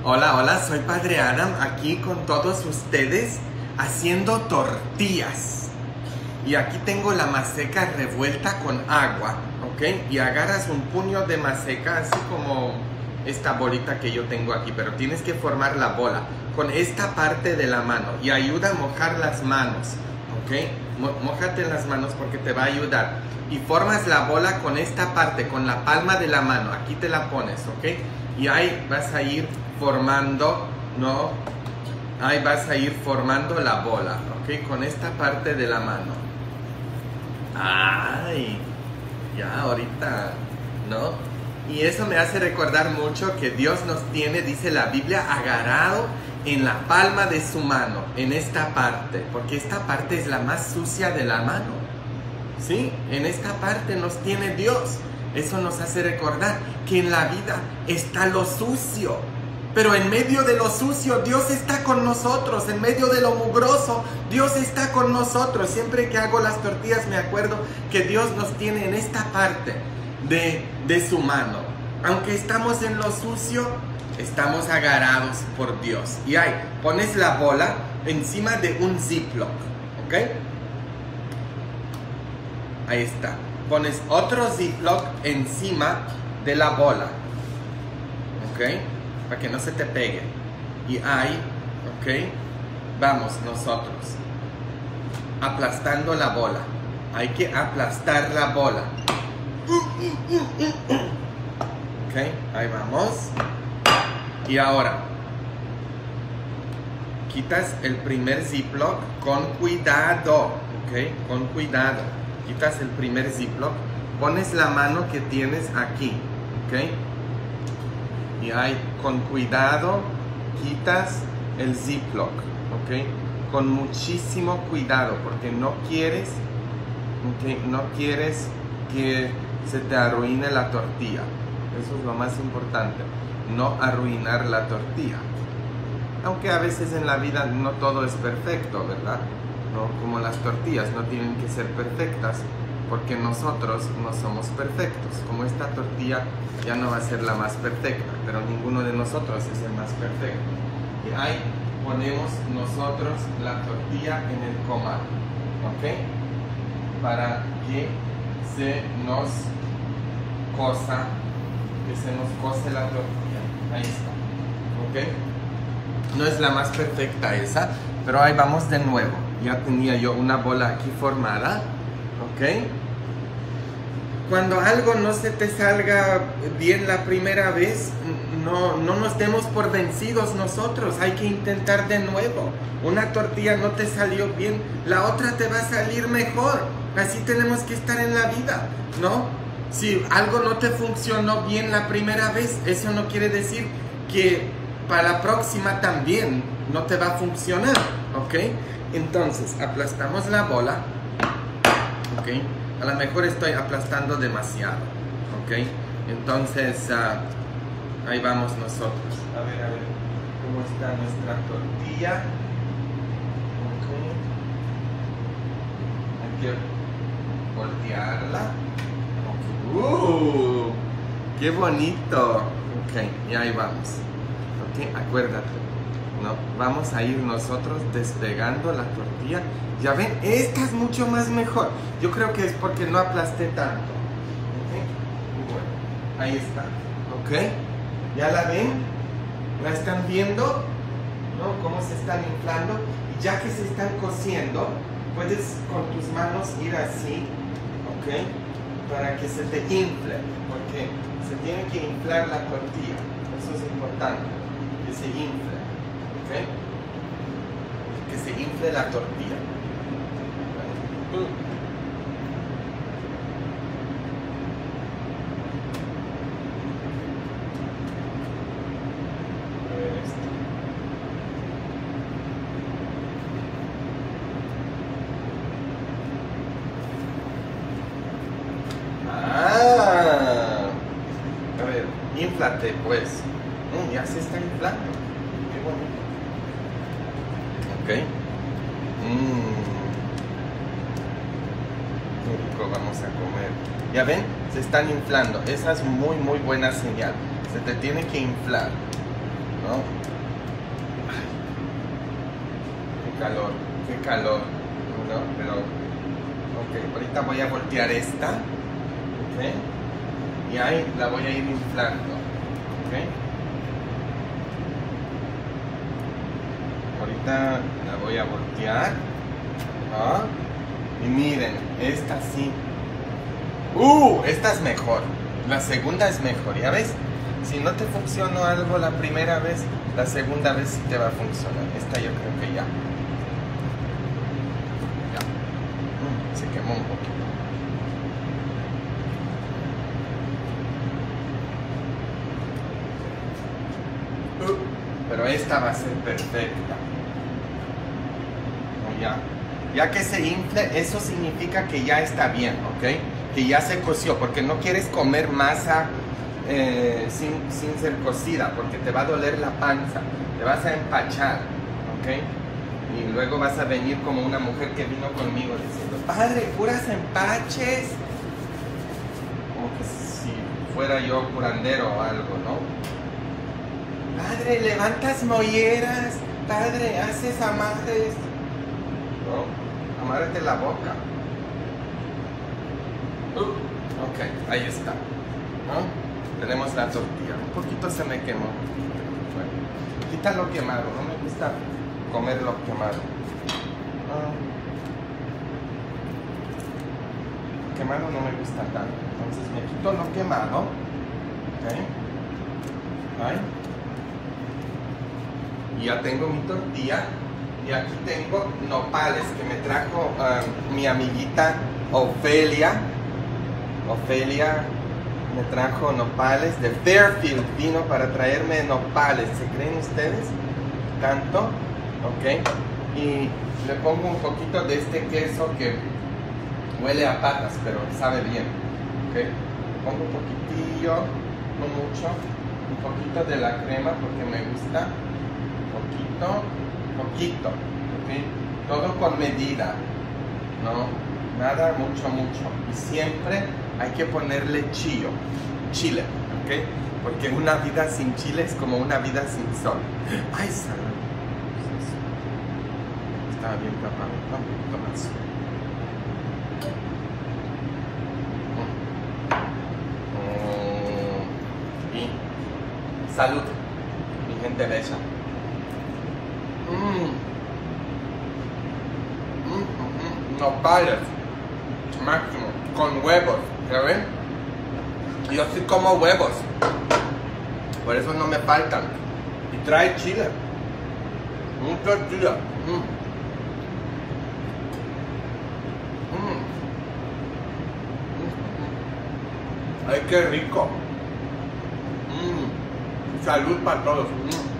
Hola, hola, soy Padre Adam aquí con todos ustedes haciendo tortillas. Y aquí tengo la maseca revuelta con agua, ¿ok? Y agarras un puño de maseca, así como esta bolita que yo tengo aquí, pero tienes que formar la bola con esta parte de la mano y ayuda a mojar las manos, ¿ok? Mójate las manos porque te va a ayudar. Y formas la bola con esta parte, con la palma de la mano, aquí te la pones, ¿ok? Y ahí vas a ir formando, ¿no? Ahí vas a ir formando la bola, ¿ok? Con esta parte de la mano. Ay, ya ahorita, ¿no? Y eso me hace recordar mucho que Dios nos tiene, dice la Biblia, agarrado en la palma de su mano, en esta parte, porque esta parte es la más sucia de la mano, ¿sí? En esta parte nos tiene Dios. Eso nos hace recordar que en la vida está lo sucio, pero en medio de lo sucio Dios está con nosotros. En medio de lo mugroso Dios está con nosotros. Siempre que hago las tortillas me acuerdo que Dios nos tiene en esta parte de su mano. Aunque estamos en lo sucio, estamos agarrados por Dios. Y ahí pones la bola encima de un Ziploc, ¿ok? Ahí está. Pones otro Ziploc encima de la bola, ¿ok? Para que no se te pegue. Y ahí, ¿ok? Vamos nosotros aplastando la bola. Hay que aplastar la bola. ¿Ok? Ahí vamos. Y ahora quitas el primer Ziploc con cuidado, ¿ok? Con cuidado. Quitas el primer Ziploc, pones la mano que tienes aquí, ¿ok? Y ahí, con cuidado, quitas el Ziploc, ¿ok? Con muchísimo cuidado, porque no quieres, ¿ok? No quieres que se te arruine la tortilla. Eso es lo más importante, no arruinar la tortilla. Aunque a veces en la vida no todo es perfecto, ¿verdad? No, como las tortillas no tienen que ser perfectas, porque nosotros no somos perfectos. Como esta tortilla ya no va a ser la más perfecta, pero ninguno de nosotros es el más perfecto. Y ahí ponemos nosotros la tortilla en el comal, ¿ok? Para que se nos cose la tortilla. Ahí está, ¿ok? No es la más perfecta esa, pero ahí vamos de nuevo. Ya tenía yo una bola aquí formada, ¿ok? Cuando algo no se te salga bien la primera vez, no nos demos por vencidos nosotros. Hay que intentar de nuevo. Una tortilla no te salió bien, la otra te va a salir mejor. Así tenemos que estar en la vida, ¿no? Si algo no te funcionó bien la primera vez, eso no quiere decir que para la próxima también no te va a funcionar, ¿ok? Entonces, aplastamos la bola, ¿ok? A lo mejor estoy aplastando demasiado, ¿ok? Entonces, ahí vamos nosotros. A ver, ¿cómo está nuestra tortilla? ¿Ok? Hay que voltearla. Okay. ¡Qué bonito! Ok, y ahí vamos. Ok, acuérdate. ¿No? Vamos a ir nosotros despegando la tortilla. Ya ven, esta es mucho más mejor. Yo creo que es porque no aplasté tanto. ¿Okay? Bueno, ahí está. ¿Ok? ¿Ya la ven? ¿La están viendo? ¿No? ¿Cómo se están inflando? Y ya que se están cociendo, puedes con tus manos ir así, ¿ok? Para que se te infle, porque se tiene que inflar la tortilla. Eso es importante, que se infle. ¿Okay? Que se infle la tortilla. A ver esto. A ver, inflate pues. Ya se está inflando. Qué bonito. Ok. Qué rico, vamos a comer. Ya ven, se están inflando. Esa es muy buena señal. Se te tiene que inflar, ¿no? ¿no? Ay, qué calor, ¿no? Pero, ok, ahorita voy a voltear esta, ok, y ahí la voy a ir inflando, ok. Ahorita la voy a voltear, ¿no? Y miren, esta sí. Esta es mejor. La segunda es mejor, ¿ya ves? Si no te funcionó algo la primera vez, la segunda vez sí te va a funcionar. Esta yo creo que ya. Ya. Se quemó un poquito. Pero esta va a ser perfecta. Ya que se infle, eso significa que ya está bien, ¿ok? Que ya se coció, porque no quieres comer masa sin ser cocida, porque te va a doler la panza, te vas a empachar, ¿ok? Y luego vas a venir como una mujer que vino conmigo diciendo, padre, ¿curas empaches? Como que si fuera yo curandero o algo, ¿no? Padre, levantas molleras, padre, haces amarres, ¿no? Amárrate la boca. Ok, ahí está, ¿no? Tenemos la tortilla. Un poquito se me quemó. Bueno, quita lo quemado. No me gusta comer lo quemado. Quemado no me gusta tanto. Entonces me quito lo quemado. Ok. Ahí. Y ya tengo mi tortilla. Y aquí tengo nopales que me trajo mi amiguita Ofelia. Ofelia me trajo nopales de Fairfield, vino para traerme nopales. ¿Se creen ustedes? Tanto, ok. Y le pongo un poquito de este queso que huele a patas, pero sabe bien, ok. Pongo un poquitillo, no mucho, un poquito de la crema porque me gusta, poquito, ok. Todo con medida, no, nada mucho. Y siempre hay que ponerle chile, ¿ok? Porque una vida sin chile es como una vida sin sol. Ay, salud. Estaba bien tapado, un poquito más. Y salud, mi gente bella. Nopales, máximo, con huevos, ¿ya ven? Yo sí como huevos, por eso no me faltan. Y trae chile, un tortilla. Ay, qué rico. Salud para todos.